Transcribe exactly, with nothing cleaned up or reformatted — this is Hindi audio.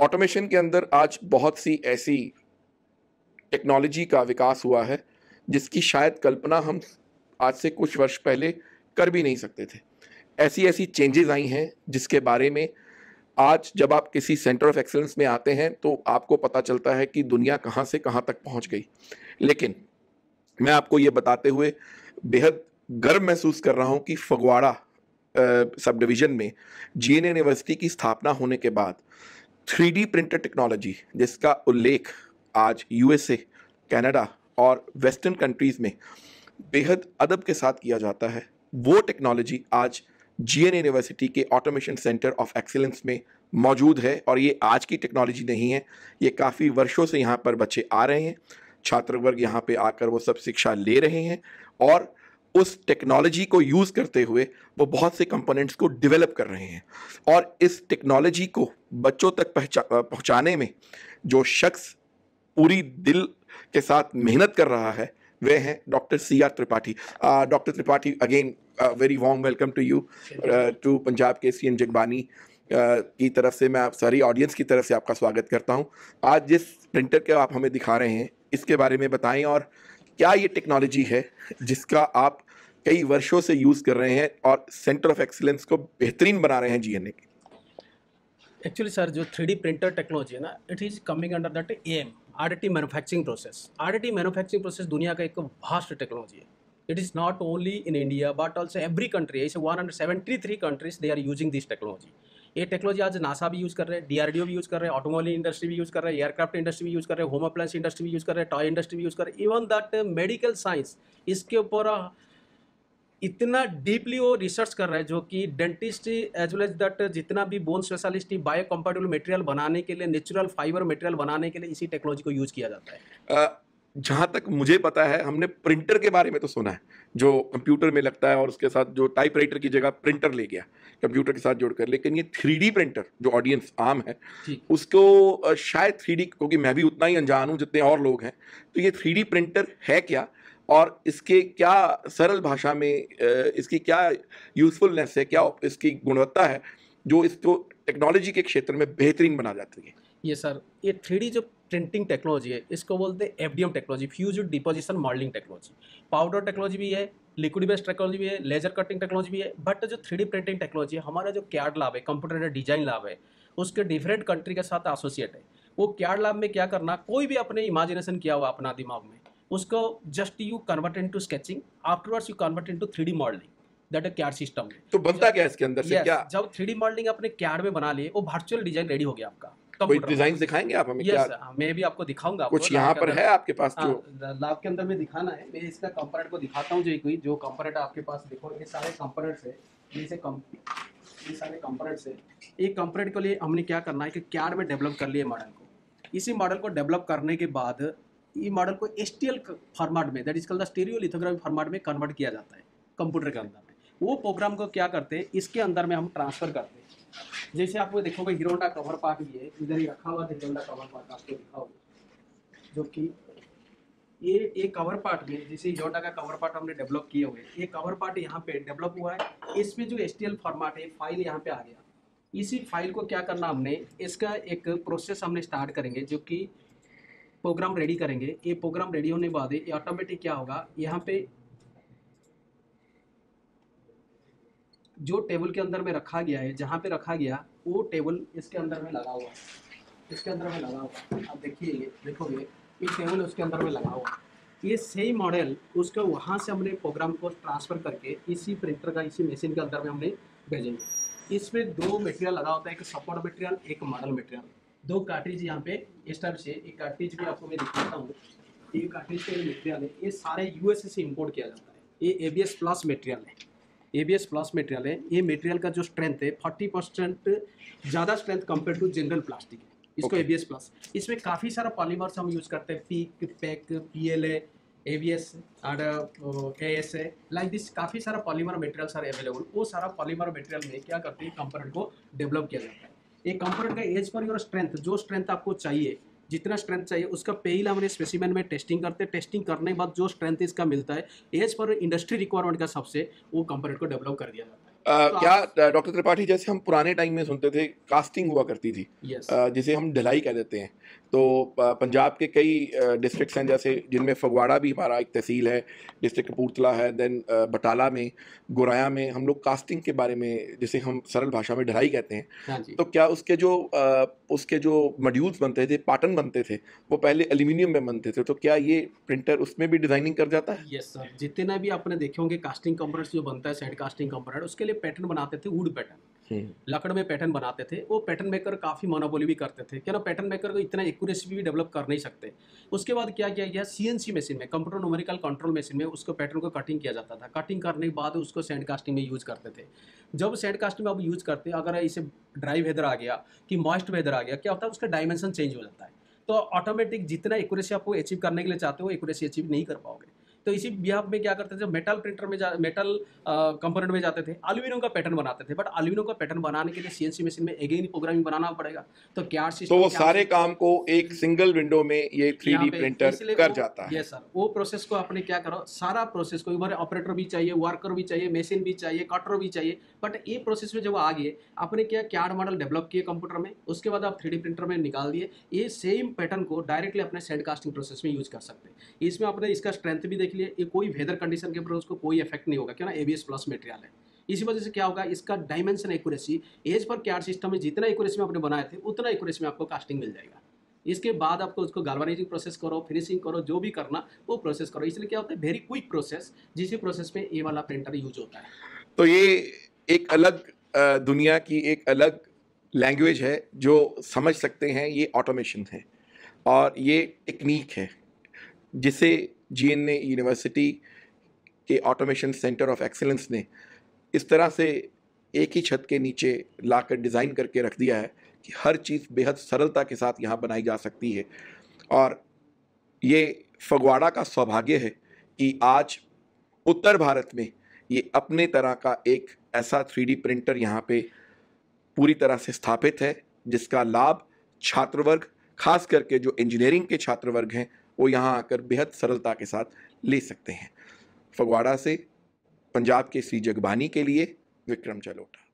ऑटोमेशन के अंदर आज बहुत सी ऐसी टेक्नोलॉजी का विकास हुआ है जिसकी शायद कल्पना हम आज से कुछ वर्ष पहले कर भी नहीं सकते थे। ऐसी ऐसी चेंजेस आई हैं जिसके बारे में आज जब आप किसी सेंटर ऑफ एक्सीलेंस में आते हैं तो आपको पता चलता है कि दुनिया कहाँ से कहाँ तक पहुँच गई। लेकिन मैं आपको ये बताते हुए बेहद गर्व महसूस कर रहा हूँ कि फगवाड़ा सब डिवीज़न में जी एन ए यूनिवर्सिटी की स्थापना होने के बाद थ्री डी प्रिंटर टेक्नोलॉजी, जिसका उल्लेख आज यू एस ए, कनाडा और वेस्टर्न कंट्रीज़ में बेहद अदब के साथ किया जाता है, वो टेक्नोलॉजी आज जी एन ए यूनिवर्सिटी के ऑटोमेशन सेंटर ऑफ एक्सीलेंस में मौजूद है। और ये आज की टेक्नोलॉजी नहीं है, ये काफ़ी वर्षों से यहाँ पर बच्चे आ रहे हैं, छात्र वर्ग यहाँ पे आकर वो सब शिक्षा ले रहे हैं और उस टेक्नोलॉजी को यूज़ करते हुए वो बहुत से कंपोनेंट्स को डेवलप कर रहे हैं। और इस टेक्नोलॉजी को बच्चों तक पहुँचा पहुँचाने में जो शख्स पूरी दिल के साथ मेहनत कर रहा है वे हैं doctor C R Tripathi. Doctor Tripathi, again very warm welcome to you, to Punjab के सी एन जगबानी की तरफ से मैं आप सारी ऑडियंस की तरफ से आपका स्वागत करता हूं। आज जिस प्रिंटर के आप हमें दिखा रहे हैं इसके बारे में बताएं और क्या ये टेक्नोलॉजी है जिसका आप कई वर्षों से यूज़ कर रहे हैं और सेंटर ऑफ एक्सीलेंस को बेहतरीन बना रहे हैं जी एन ए की। एक्चुअली सर, जो थ्री डी प्रिंटर टेक्नोलॉजी है ना, it is coming under that A M, additive manufacturing process. additive manufacturing process दुनिया का एक वास्ट टेक्नोलॉजी है। It is not only in India but also every country, ऐसे one hundred seventy three countries they are using this technology. ये टेक्नोलॉजी आज नासा भी यूज़ कर रहे हैं, डी आर डी ओ भी यूज़ कर रहे हैं, ऑटोमोबाइल इंडस्ट्री भी यूज़ कर रहे हैं, एयरक्राफ्ट इंडस्ट्री भी यूज़ कर रहे हैं, होम अप्लायंस इंडस्ट्री भी यूज़ कर रहे हैं, टॉय इंडस्ट्री भी यूज़ कर रहे हैं, इवन दैट मेडिकल साइंस इसके ऊपर इतना डीपली वो रिसर्च कर रहा है, जो कि dentist as well as that जितना भी bone specialist bio compatible material बनाने के लिए, नेचुरल फाइबर मटेरियल बनाने के लिए इसी टेक्नोलॉजी को यूज़ किया जाता है। uh, जहाँ तक मुझे पता है, हमने प्रिंटर के बारे में तो सुना है जो कंप्यूटर में लगता है और उसके साथ जो टाइपराइटर की जगह प्रिंटर ले गया कंप्यूटर के साथ जोड़कर, लेकिन ये थ्री डी प्रिंटर जो ऑडियंस आम है उसको शायद थ्री डी, क्योंकि मैं भी उतना ही अनजान हूँ जितने और लोग हैं, तो ये थ्री डी प्रिंटर है क्या और इसके क्या सरल भाषा में इसकी क्या यूज़फुलनेस है, क्या इसकी गुणवत्ता है जो इसको टेक्नोलॉजी के क्षेत्र में बेहतरीन बना जाती है। ये सर, ये थ्री डी जो प्रिंटिंग टेक्नोलॉजी है इसको बोलते हैं F D M technology, fused deposition modelling technology. Powder technology भी है, लिक्विड बेस्ड टेक्नोलॉजी भी है, लेजर कटिंग टेक्नोलॉजी भी है। बट जो थ्री डी प्रिंटिंग टेक्नोलॉजी है, हमारा जो कैड लैब है, कंप्यूटर डिजाइन लैब है, उसके डिफरेंट कंट्री के साथ एसोसिएट है। वो कैड लैब में क्या करना, कोई भी अपने इमेजिनेशन किया हुआ अपना दिमाग में, उसको just you convert into sketching, afterwards you convert into three D modelling, that है कैड सिस्टम में। तो बनता क्या है इसके अंदर से? yes, क्या जब थ्री डी मॉडलिंग अपने कैड में बना लिए, वो वर्चुअल डिजाइन रेडी हो गया आपका। कोई डिजाइन दिखाएंगे आप हमें? yes, क्या मैं भी आपको दिखाऊंगा। कुछ यहाँ पर है आपके पास जो लैब के अंदर में दिखाना है? मैं इसका कंपोनेंट को दिखाता हूँ। जो कोई जो कंपोनेंट आपके पास देखो, ये सारे कंपोनेंट्स है, ये कम ये सारे कंपोनेंट्स है। एक कंपोनेंट के लिए हमने क्या करना है कि कैड में डेवलप कर लिए मॉडल को। इसी मॉडल को डेवलप करने के बाद ये मॉडल को एस टी एल फॉर्मेट में, that is called the stereolithography format में कन्वर्ट किया जाता है कंप्यूटर के अंदर में। वो प्रोग्राम को क्या करते हैं, इसके अंदर में हम ट्रांसफर करते हैं। जैसे आपको देखोगे हीरो होंडा कवर पार्ट भी है, इधर ही रखा हुआ हीरो होंडा कवर पार्ट आपको दिखाओगे, जो कि ये एक कवर पार्ट में, जैसे हीरो होंडा का कवर पार्ट हमने डेवलप किए हुए, ये कवर पार्ट यहाँ पे डेवलप हुआ है। इसमें जो एस टी एल फॉर्मेट है, फाइल यहाँ पे आ गया। इसी फाइल को क्या करना हमने, इसका एक प्रोसेस हमने स्टार्ट करेंगे, जो कि प्रोग्राम रेडी करेंगे। ये प्रोग्राम रेडी होने के बाद ये ऑटोमेटिक क्या होगा, यहाँ पे जो टेबल के अंदर में रखा गया है, जहाँ पे रखा गया वो टेबल इसके अंदर में लगा हुआ, इसके अंदर में लगा हुआ। आप देखिए, ये देखोगे ये टेबल उसके अंदर में लगा हुआ। ये सेम मॉडल उसका वहाँ से हमने प्रोग्राम को ट्रांसफ़र करके इसी प्रिंटर का, इसी मशीन के अंदर में हमने भेजेंगे। इसमें दो मटेरियल लगा होता है, एक सपोर्ट मटेरियल, एक मॉडल मटेरियल। दो कार्ट्रिज यहाँ पे इस टाइप से, एक कार्ट्रिज भी आपको मैं दिखाता हूँ। ये कार्ट्रिज का मटेरियल है, ये सारे यूएसए से इंपोर्ट किया जाता है। ये एबीएस प्लस मटेरियल है, एबीएस प्लस मटेरियल है। ये मटेरियल का जो स्ट्रेंथ है फोर्टी परसेंट ज़्यादा strength compare to general plastic है, इसको एबीएस प्लस। इसमें काफ़ी सारा पॉलीमर्स हम यूज़ करते हैं, पीक, पैक, पीएलए, एवीएस और एएसए, लाइक दिस काफ़ी सारा पॉलीमर मटेरियल्स आर अवेलेबल। वो सारा पॉलीमर मटेरियल में क्या करते हैं, कंपोनेंट को डेवलप किया जाता है। एक कंपोनेंट का एज पर योर स्ट्रेंथ, जो स्ट्रेंथ आपको चाहिए, जितना स्ट्रेंथ चाहिए उसका पहले हमने स्पेसिमेन में टेस्टिंग करते हैं। टेस्टिंग करने के बाद जो स्ट्रेंथ इसका मिलता है एज पर इंडस्ट्री रिक्वायरमेंट का सबसे, वो कंपोनेंट को डेवलप कर दिया जाता है। आ, तो क्या आप- डॉक्टर त्रिपाठी, जैसे हम पुराने टाइम में सुनते थे कास्टिंग हुआ करती थी, यस आ, जिसे हम ढलाई कह देते हैं, तो आ, पंजाब के कई डिस्ट्रिक्ट्स हैं जैसे जिनमें फगवाड़ा भी हमारा एक तहसील है, डिस्ट्रिक्ट कपूरथला है, देन बटाला में, गोराया में हम लोग कास्टिंग के बारे में, जिसे हम सरल भाषा में ढलाई कहते हैं, हाँ जी। तो क्या उसके जो आ, उसके जो मॉड्यूल्स बनते थे, पैटर्न बनते थे, वो पहले एल्यूमिनियम में बनते थे, तो क्या ये प्रिंटर उसमें भी डिजाइनिंग कर जाता है? यस सर, जितने भी आपने देखे होंगे कास्टिंग कंपोनेंट्स जो बनता है, साइड कास्टिंग कंपोनेंट, उसके लिए पैटर्न बनाते थे, वुड पैटर्न, हम्म, लकड़ में पैटर्न बनाते थे। वो पैटर्न मेकर काफ़ी मोनोपोली भी करते थे, क्या ना, पैटर्न मेकर को इतना एक्यूरेसी भी डेवलप कर नहीं सकते। उसके बाद क्या किया गया, सीएनसी मशीन में, कंप्यूटर न्यूमेरिकल कंट्रोल मशीन में उसको पैटर्न को कटिंग किया जाता था। कटिंग करने के बाद उसको सैंड कास्टिंग में यूज करते थे। जब सैंड कास्टिंग में आप यूज करते हैं, अगर इसे ड्राई वेदर आ गया कि मॉइस्ट वेदर आ गया, क्या होता है, उसका डायमेंशन चेंज हो जाता है। तो ऑटोमेटिक जितना एक्यूरेसी आपको अचीव करने के लिए चाहते हो, एक्यूरेसी अचीव नहीं कर पाओगे। तो इसी बिहाफ में क्या करते थे, मेटल प्रिंटर में जा मेटल कंपोनेंट में जाते थे, एल्यूमिनियम का पैटर्न बनाते थे। बट एल्यूमिनियम का पैटर्न बनाने के लिए सीएनसी मशीन में अगेन प्रोग्रामिंग बनाना पड़ेगा। तो क्या तो सिस्टम वो सारे काम को एक सिंगल विंडो में ये थ्री यहाँ डी पे प्रिंटर इसलिए कर वो- जाता है। ये सर, वो प्रोसेस को आपने क्या करो, सारा प्रोसेस को, इधर ऑपरेटर भी चाहिए, वर्कर भी चाहिए, मशीन भी चाहिए, कटर भी चाहिए। बट ये प्रोसेस में जब आ गए, आपने क्या कैड मॉडल डेवलप किए कंप्यूटर में, उसके बाद आप थ्री डी प्रिंटर में निकाल दिए। ये सेम पैटर्न को डायरेक्टली अपने सैंड कास्टिंग प्रोसेस में यूज कर सकते हैं। इसमें आपने इसका स्ट्रेंथ भी देख लिया, ये कोई वेदर कंडीशन के ऊपर उसको कोई इफेक्ट नहीं होगा, क्यों ना, एबीएस प्लस मटेरियल है। इसी वजह से क्या होगा, इसका डायमेंशन एक्यूरेसी एज पर कैड सिस्टम में जितना एक्यूरेसी में आपने बनाए थे, उतना एक्यूरेसी में आपको कास्टिंग मिल जाएगा। इसके बाद आपको उसको गाल्वानाइजिंग प्रोसेस करो, फिनिशिंग करो, जो भी करना वो प्रोसेस करो। इसलिए क्या होता है, वेरी क्विक प्रोसेस, जिस प्रोसेस में ये वाला प्रिंटर यूज होता है। तो ये एक अलग अ, दुनिया की एक अलग लैंग्वेज है जो समझ सकते हैं, ये ऑटोमेशन है और ये टेक्निक है जिसे जीएनए यूनिवर्सिटी के ऑटोमेशन सेंटर ऑफ एक्सीलेंस ने इस तरह से एक ही छत के नीचे लाकर डिज़ाइन करके रख दिया है कि हर चीज़ बेहद सरलता के साथ यहाँ बनाई जा सकती है। और ये फगवाड़ा का सौभाग्य है कि आज उत्तर भारत में ये अपने तरह का एक ऐसा थ्री डी प्रिंटर यहाँ पे पूरी तरह से स्थापित है, जिसका लाभ छात्र वर्ग, खास करके जो इंजीनियरिंग के छात्र वर्ग हैं, वो यहाँ आकर बेहद सरलता के साथ ले सकते हैं। फगवाड़ा से पंजाब के श्री जगबानी के लिए विक्रम जलोटा।